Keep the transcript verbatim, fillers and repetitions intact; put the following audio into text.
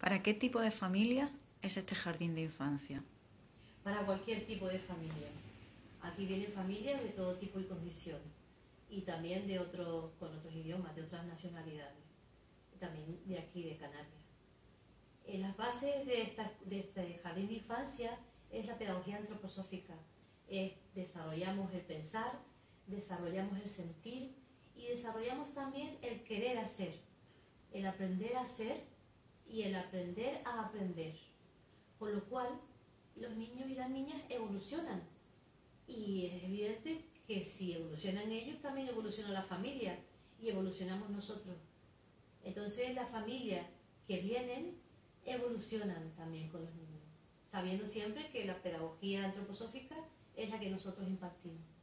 ¿Para qué tipo de familia es este jardín de infancia? Para cualquier tipo de familia. Aquí vienen familias de todo tipo y condición, y también de otros, con otros idiomas, de otras nacionalidades, también de aquí de Canarias. En las bases de, esta, de este jardín de infancia es la pedagogía antroposófica. Es, desarrollamos el pensar, desarrollamos el sentir y desarrollamos también el querer hacer, el aprender a hacer y el aprender a aprender. Con lo cual, los niños y las niñas evolucionan. Y es evidente que si evolucionan ellos, también evoluciona la familia y evolucionamos nosotros. Entonces, las familias que vienen evolucionan también con los niños, sabiendo siempre que la pedagogía antroposófica es la que nosotros impartimos.